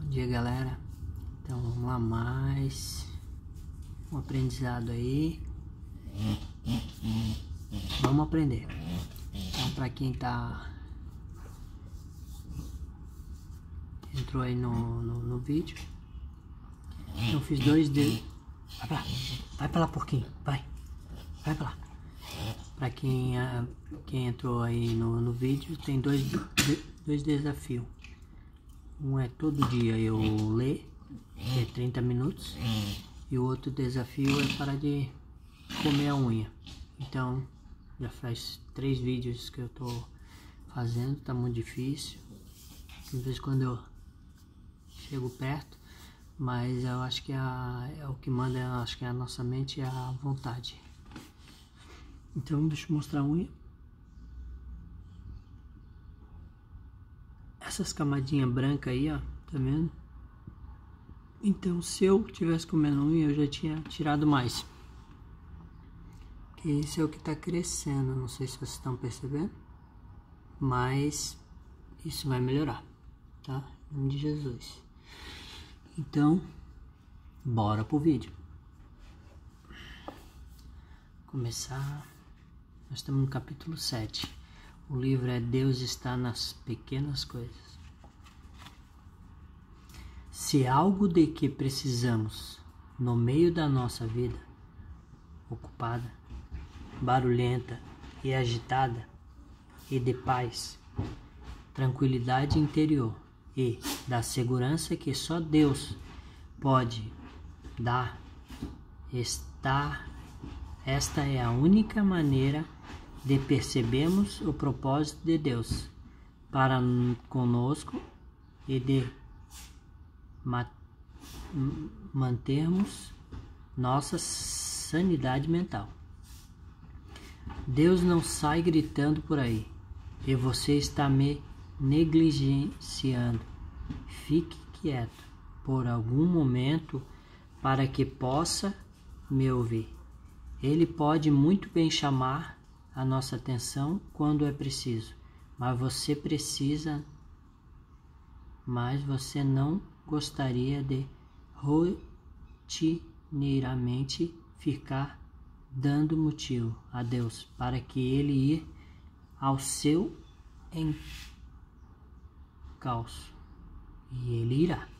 Bom dia, galera. Então vamos lá, mais um aprendizado aí. Vamos aprender. Então, para quem entrou aí no vídeo, eu fiz dois dedos. Vai pra lá, porquinho, vai pra lá. Para quem entrou aí no vídeo, tem dois desafios. Um é todo dia eu ler, que é 30 minutos, e o outro desafio é parar de comer a unha. Então já faz 3 vídeos que eu tô fazendo, tá muito difícil. Às vezes quando eu chego perto, mas eu acho que o que manda, eu acho que a nossa mente é a vontade. Então deixa eu mostrar a unha. Essas camadinhas brancas aí, ó, tá vendo? Então se eu tivesse comendo unha, eu já tinha tirado mais. Porque isso é o que tá crescendo, não sei se vocês estão percebendo, mas isso vai melhorar, tá? Em nome de Jesus. Então, bora pro vídeo. Começar, nós estamos no capítulo 7. O livro é Deus está nas pequenas coisas. Se algo de que precisamos no meio da nossa vida, ocupada, barulhenta e agitada, e de paz, tranquilidade interior e da segurança que só Deus pode dar, esta é a única maneira de percebermos o propósito de Deus para conosco e de mantermos nossa sanidade mental. Deus não sai gritando por aí e você está me negligenciando. Fique quieto por algum momento para que possa me ouvir. Ele pode muito bem chamar a nossa atenção quando é preciso, mas você não gostaria de rotineiramente ficar dando motivo a Deus para que ele ir ao seu encalço, e ele irá.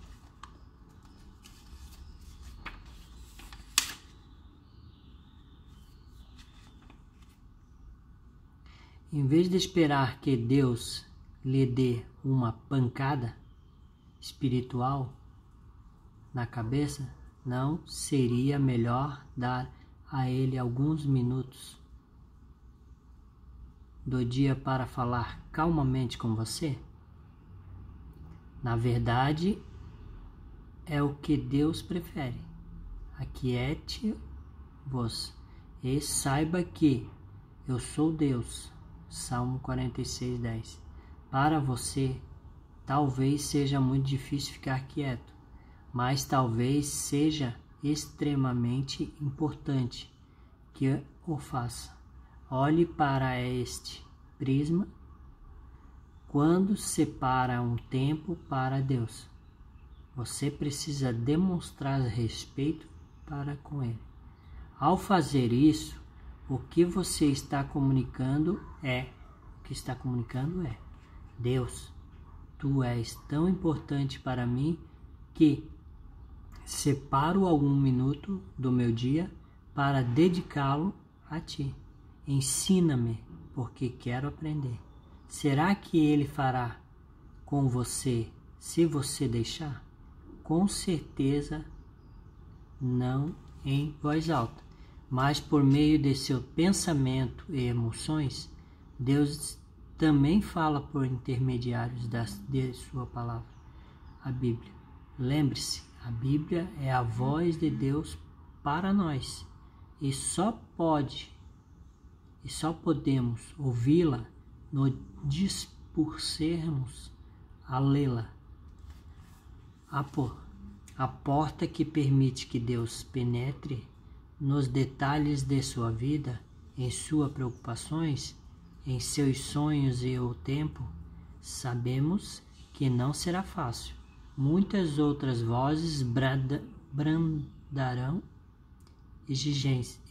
Em vez de esperar que Deus lhe dê uma pancada espiritual na cabeça, não seria melhor dar a ele alguns minutos do dia para falar calmamente com você? Na verdade, é o que Deus prefere. Aquiete-vos e saiba que eu sou Deus. Salmo 46:10. Para você, talvez seja muito difícil ficar quieto, mas talvez seja extremamente importante que o faça. Olhe para este prisma quando separa um tempo para Deus. Você precisa demonstrar respeito para com Ele. Ao fazer isso, o que está comunicando é: Deus, tu és tão importante para mim que separo algum minuto do meu dia para dedicá-lo a ti. Ensina-me, porque quero aprender. Será que ele fará com você se você deixar? Com certeza não em voz alta, mas por meio de seu pensamento e emoções. Deus também fala por intermediários de sua palavra, a Bíblia. Lembre-se, a Bíblia é a voz de Deus para nós e só podemos ouvi-la no dispursermos a lê-la. A porta que permite que Deus penetre nos detalhes de sua vida, em suas preocupações, em seus sonhos e o tempo, sabemos que não será fácil, muitas outras vozes brandarão exigência.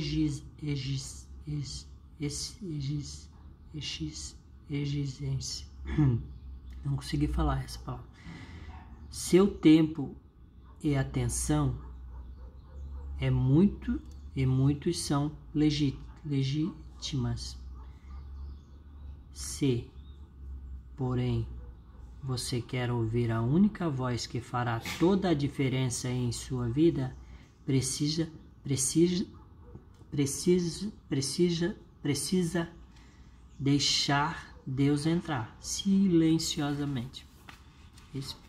Não consegui falar essa palavra. Seu tempo e atenção é muito e muitos são legítimas. Se, porém, você quer ouvir a única voz que fará toda a diferença em sua vida, precisa deixar Deus entrar silenciosamente. Isso.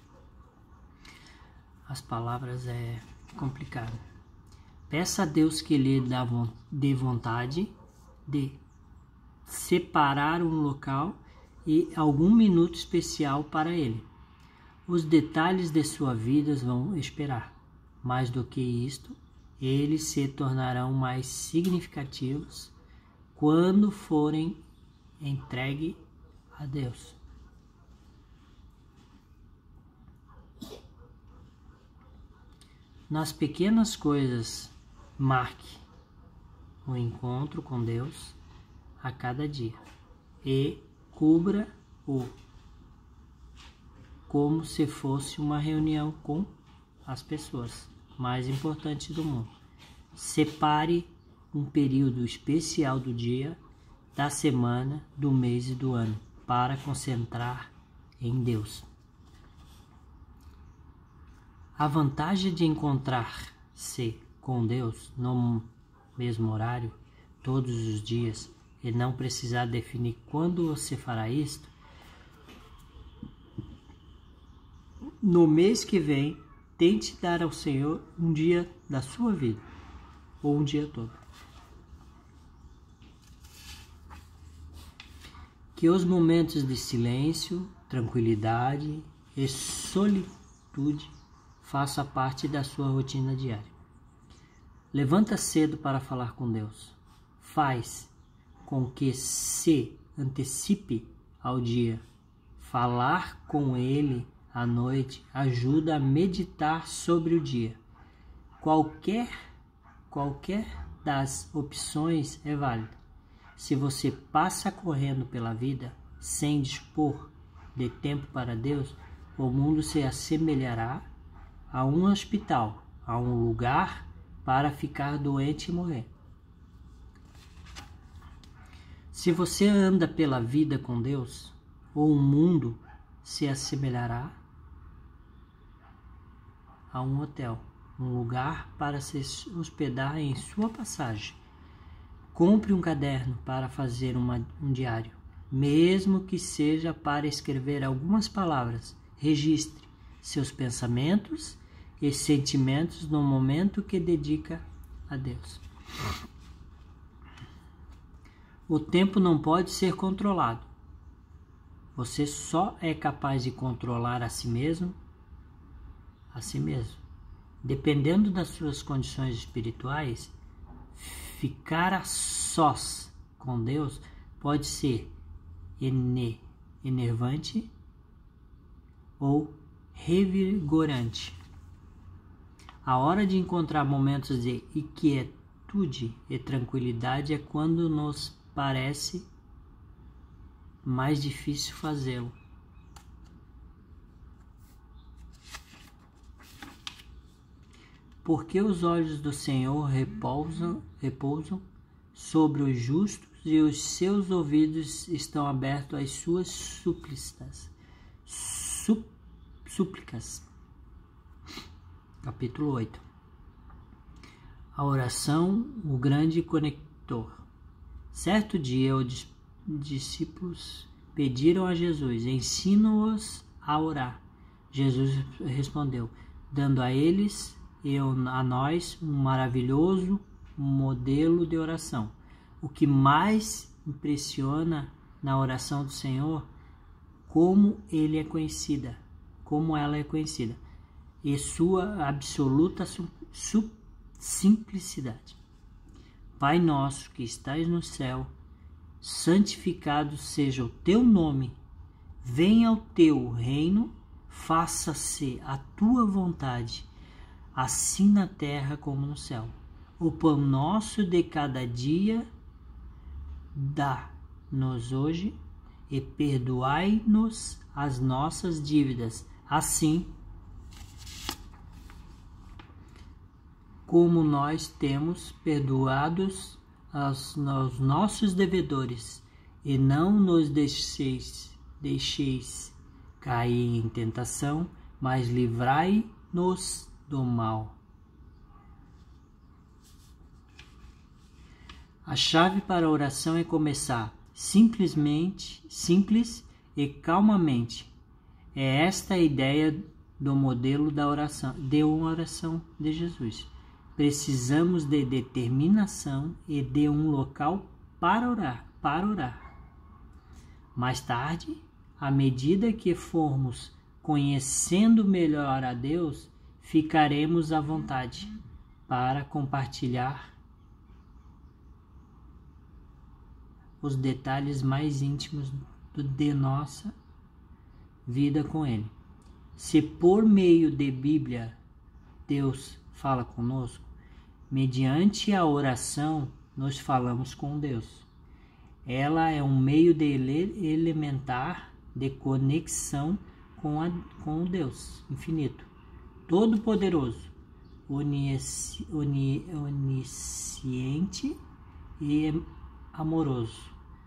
As palavras é complicado. Peça a Deus que lhe dê vontade de separar um local e algum minuto especial para Ele. Os detalhes de sua vida vão esperar. Mais do que isto, eles se tornarão mais significativos quando forem entregues a Deus. Nas pequenas coisas, marque o encontro com Deus a cada dia e cubra-o como se fosse uma reunião com as pessoas mais importantes do mundo. Separe um período especial do dia, da semana, do mês e do ano para concentrar em Deus. A vantagem de encontrar-se com Deus no mesmo horário, todos os dias, e não precisar definir quando você fará isto, no mês que vem, tente dar ao Senhor um dia da sua vida, ou um dia todo. Que os momentos de silêncio, tranquilidade e solitude façam parte da sua rotina diária. Levanta cedo para falar com Deus. Faz com que se antecipe ao dia. Falar com Ele à noite ajuda a meditar sobre o dia. Qualquer das opções é válida. Se você passa correndo pela vida sem dispor de tempo para Deus, o mundo se assemelhará a um hospital, a um lugar para ficar doente e morrer. Se você anda pela vida com Deus, o mundo se assemelhará a um hotel, um lugar para se hospedar em sua passagem. Compre um caderno para fazer um diário, mesmo que seja para escrever algumas palavras. Registre seus pensamentos e sentimentos no momento que dedica a Deus. O tempo não pode ser controlado. Você só é capaz de controlar a si mesmo. Dependendo das suas condições espirituais, ficar a sós com Deus pode ser enervante ou revigorante. A hora de encontrar momentos de quietude e tranquilidade é quando nos parece mais difícil fazê-lo. Porque os olhos do Senhor repousam sobre os justos e os seus ouvidos estão abertos às suas súplicas. Capítulo 8. A oração, o grande conector. Certo dia, os discípulos pediram a Jesus: ensina-os a orar. Jesus respondeu, dando a eles e a nós um maravilhoso modelo de oração. O que mais impressiona na oração do Senhor, como ela é conhecida, e sua absoluta simplicidade. Pai nosso que estás no céu, santificado seja o teu nome, venha o teu reino, faça-se a tua vontade, assim na terra como no céu. O pão nosso de cada dia dá-nos hoje, e perdoai-nos as nossas dívidas, assim como nós temos perdoados aos nossos devedores, e não nos deixeis cair em tentação, mas livrai-nos do mal. A chave para a oração é começar simples e calmamente. É esta a ideia do modelo da oração, de uma oração de Jesus. Precisamos de determinação e de um local para orar. Mais tarde, à medida que formos conhecendo melhor a Deus, ficaremos à vontade para compartilhar os detalhes mais íntimos de nossa vida com Ele. Se por meio de Bíblia Deus fala conosco, mediante a oração nós falamos com Deus. Ela é um meio elementar de conexão com o Deus infinito, todo-poderoso, onisciente e amoroso.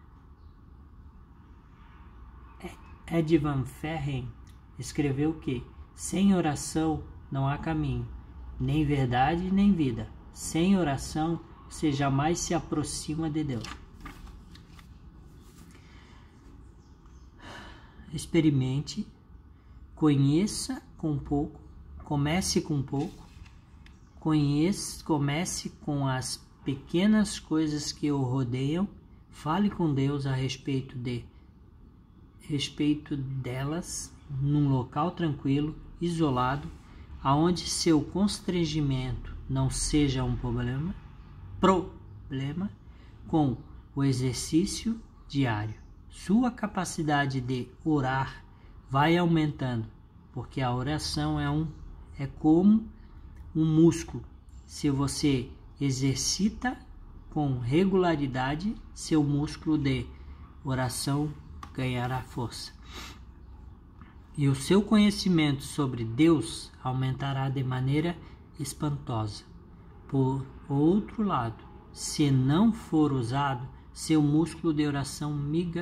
Ed Van Ferren escreveu que sem oração não há caminho, nem verdade nem vida. Sem oração você jamais se aproxima de Deus. Experimente, conheça com pouco, comece com pouco, comece com as pequenas coisas que o rodeiam, fale com Deus a respeito delas, num local tranquilo, isolado, aonde seu constrangimento não seja um problema com o exercício diário. Sua capacidade de orar vai aumentando, porque a oração é como um músculo. Se você exercita com regularidade, seu músculo de oração ganhará força. E o seu conhecimento sobre Deus aumentará de maneira espantosa. Por outro lado, se não for usado, seu músculo de oração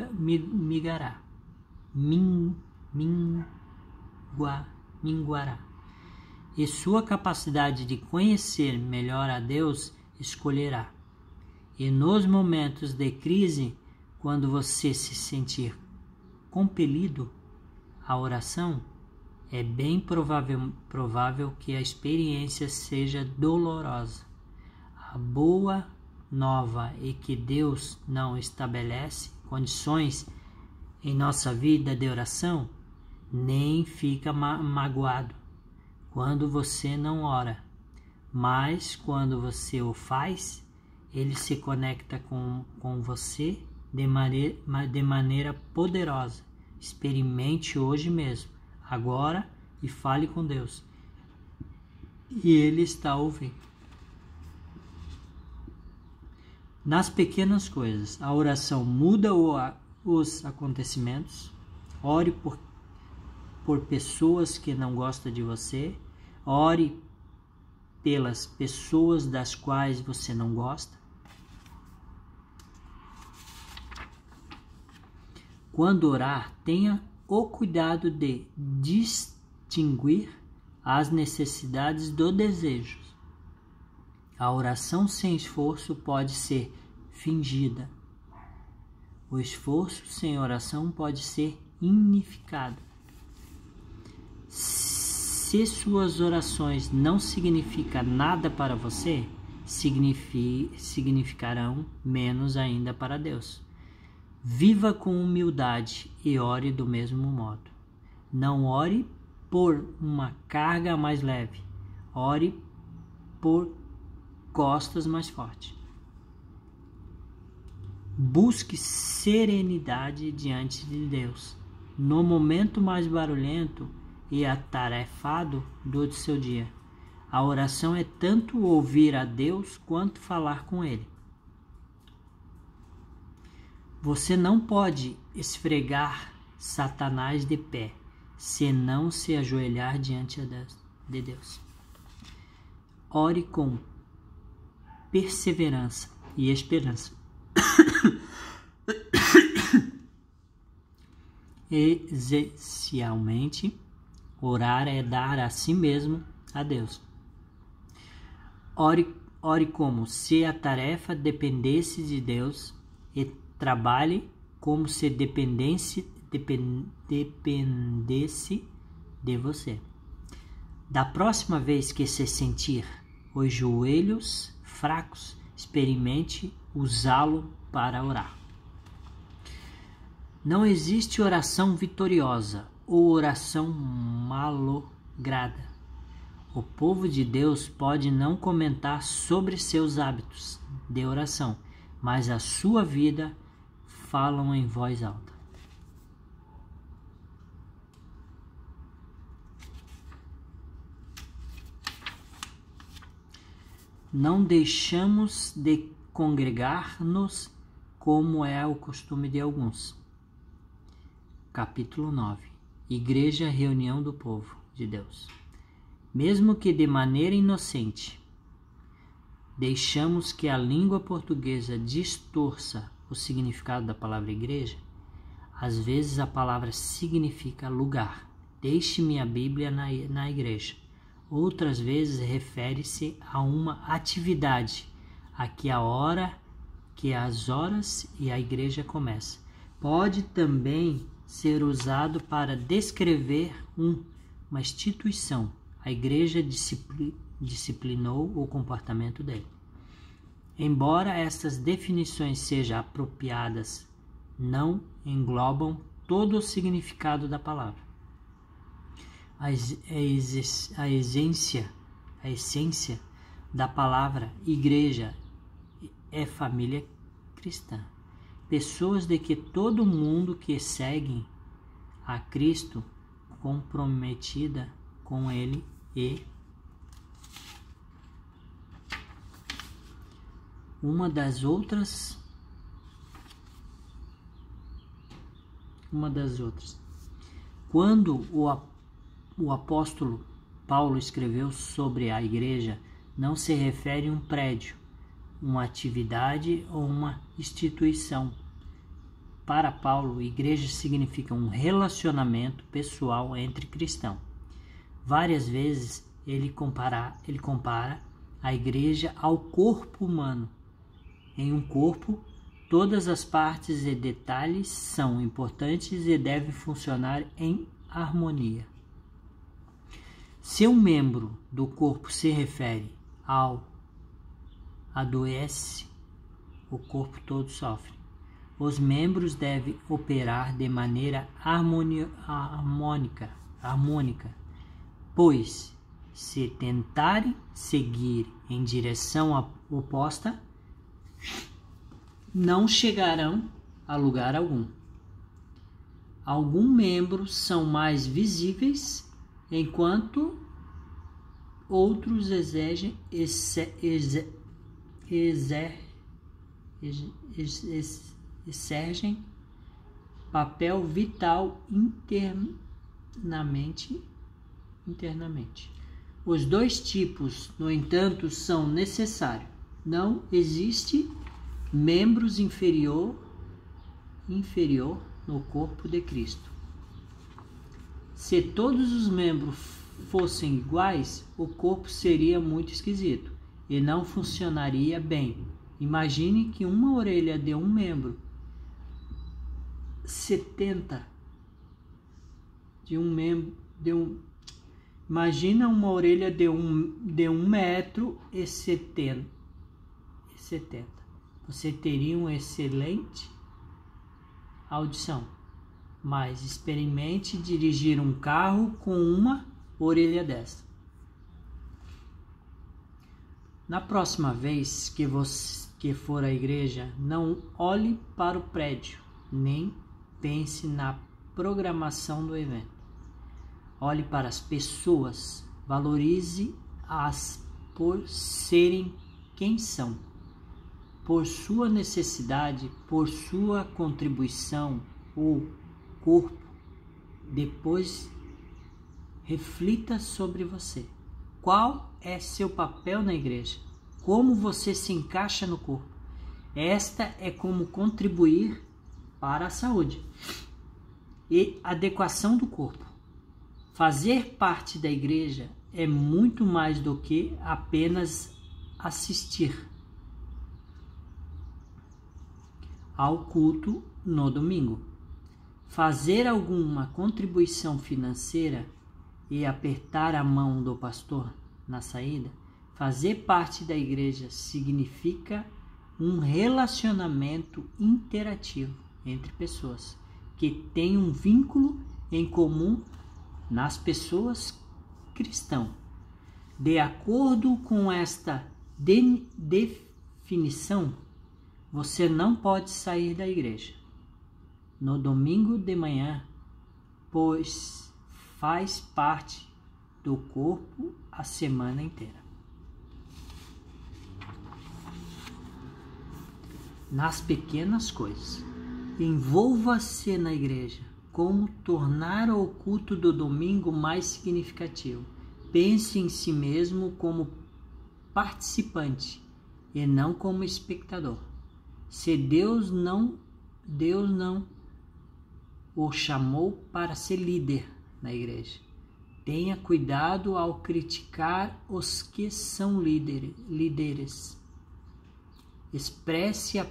minguará. E sua capacidade de conhecer melhor a Deus escolherá. E nos momentos de crise, quando você se sentir compelido à oração, é bem provável que a experiência seja dolorosa. A boa nova é que Deus não estabelece condições em nossa vida de oração, nem fica magoado quando você não ora, mas quando você o faz, Ele se conecta com você de maneira poderosa. Experimente hoje mesmo, agora, e fale com Deus. E Ele está ouvindo. Nas pequenas coisas, a oração muda os acontecimentos. Ore por pessoas que não gostam de você. Ore pelas pessoas das quais você não gosta. Quando orar, tenha o cuidado de distinguir as necessidades dos desejos. A oração sem esforço pode ser fingida. O esforço sem oração pode ser ineficaz. Se suas orações não significam nada para você, significarão menos ainda para Deus. Viva com humildade e ore do mesmo modo. Não ore por uma carga mais leve. Ore por costas mais fortes. Busque serenidade diante de Deus. No momento mais barulhento, e atarefado do seu dia. A oração é tanto ouvir a Deus quanto falar com Ele. Você não pode esfregar Satanás de pé, se não se ajoelhar diante de Deus. Ore com perseverança e esperança. Essencialmente, orar é dar a si mesmo a Deus. Ore como se a tarefa dependesse de Deus e trabalhe como se dependesse de você. Da próxima vez que se sentir os joelhos fracos, experimente usá-lo para orar. Não existe oração vitoriosa ou oração malograda. O povo de Deus pode não comentar sobre seus hábitos de oração, mas a sua vida falam em voz alta. Não deixamos de congregar-nos como é o costume de alguns. Capítulo 9. Igreja, reunião do povo de Deus. Mesmo que de maneira inocente, deixamos que a língua portuguesa distorça o significado da palavra igreja. Às vezes a palavra significa lugar. Deixe-me a Bíblia na igreja. Outras vezes refere-se a uma atividade, que as horas e a igreja começa. Pode também ser usado para descrever uma instituição. A igreja disciplinou o comportamento dele. Embora estas definições sejam apropriadas, não englobam todo o significado da palavra. A essência da palavra igreja é família cristã. Pessoas de que todo mundo que seguem a Cristo comprometida com Ele e uma das outras. Quando o apóstolo Paulo escreveu sobre a igreja, não se refere a um prédio, uma atividade ou uma instituição. Para Paulo, igreja significa um relacionamento pessoal entre cristãos. Várias vezes ele compara a igreja ao corpo humano. Em um corpo, todas as partes e detalhes são importantes e devem funcionar em harmonia. Se um membro do corpo se refere ao adoece, o corpo todo sofre. Os membros devem operar de maneira harmônica, pois se tentarem seguir em direção oposta, não chegarão a lugar algum. Alguns membros são mais visíveis, enquanto outros exercem papel vital internamente. Os dois tipos, no entanto, são necessários. Não existe membros inferior no corpo de Cristo. Se todos os membros fossem iguais, o corpo seria muito esquisito e não funcionaria bem. Imagine que uma orelha de um membro, 70 imagina uma orelha de 1,70 m. Você teria uma excelente audição, mas experimente dirigir um carro com uma orelha dessa. Na próxima vez que for à igreja, não olhe para o prédio, nem pense na programação do evento. Olhe para as pessoas, valorize-as por serem quem são, por sua necessidade, por sua contribuição ou corpo. Depois, reflita sobre você. Qual é seu papel na igreja? Como você se encaixa no corpo? Esta é como contribuir para a saúde e adequação do corpo. Fazer parte da igreja é muito mais do que apenas assistir ao culto no domingo. Fazer alguma contribuição financeira e apertar a mão do pastor na saída. Fazer parte da igreja significa um relacionamento interativo entre pessoas que têm um vínculo em comum nas pessoas cristãs. De acordo com esta definição, você não pode sair da igreja no domingo de manhã, pois faz parte do corpo a semana inteira. Nas pequenas coisas. Envolva-se na igreja. Como tornar o culto do domingo mais significativo? Pense em si mesmo como participante e não como espectador. Se Deus não o chamou para ser líder na igreja, tenha cuidado ao criticar os que são líderes. Expresse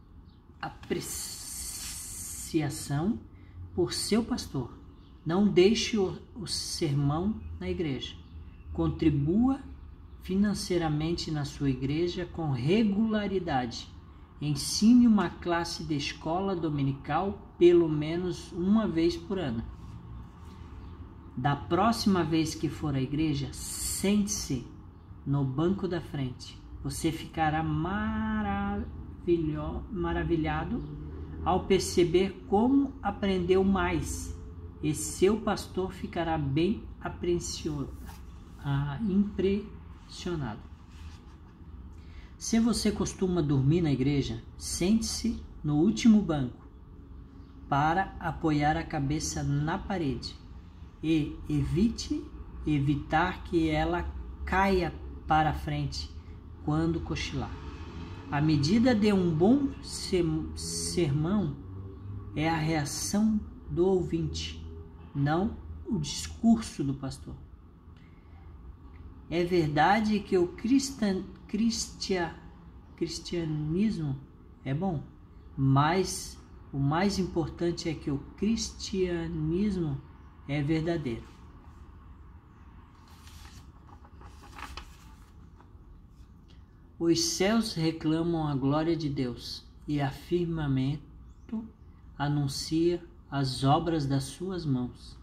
apreciação por seu pastor. Não deixe o sermão na igreja. Contribua financeiramente na sua igreja com regularidade. Ensine uma classe de escola dominical pelo menos uma vez por ano. Da próxima vez que for à igreja, sente-se no banco da frente. Você ficará maravilhado ao perceber como aprendeu mais, e seu pastor ficará bem impressionado. Se você costuma dormir na igreja, sente-se no último banco para apoiar a cabeça na parede e evitar que ela caia para a frente quando cochilar. A medida de um bom sermão é a reação do ouvinte, não o discurso do pastor. É verdade que o cristianismo é bom, mas o mais importante é que o cristianismo é verdadeiro. Os céus reclamam a glória de Deus e o firmamento anuncia as obras das suas mãos.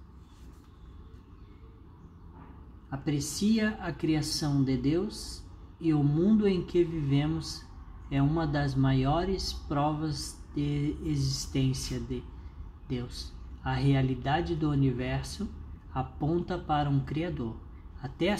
Aprecia a criação de Deus e o mundo em que vivemos é uma das maiores provas de existência de Deus. A realidade do universo aponta para um Criador. Até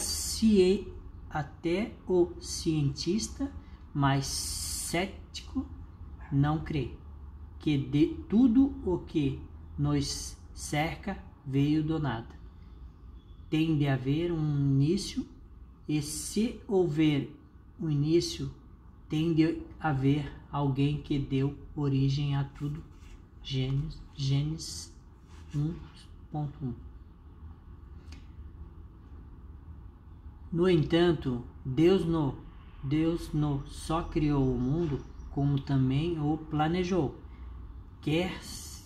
o cientista mais cético não crê que de tudo o que nos cerca veio do nada. Tem de haver um início, e se houver um início, tem de haver alguém que deu origem a tudo. Gênesis 1.1. No entanto, Deus não só criou o mundo, como também o planejou. Quer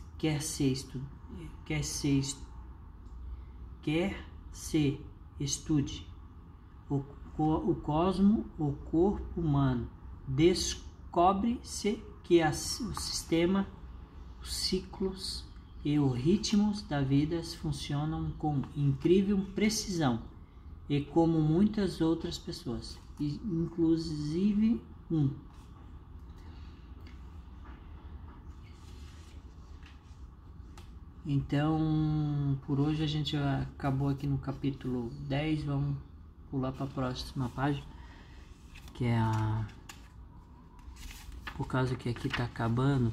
se estude o cosmo, o corpo humano, descobre-se que o sistema, os ciclos e os ritmos da vida funcionam com incrível precisão, e como muitas outras pessoas, inclusive Então, por hoje a gente já acabou aqui no capítulo 10, vamos pular para a próxima página, que é por causa que aqui tá acabando,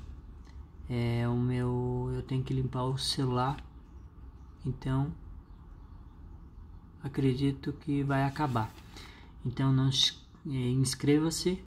eu tenho que limpar o celular, então acredito que vai acabar. Então não inscreva-se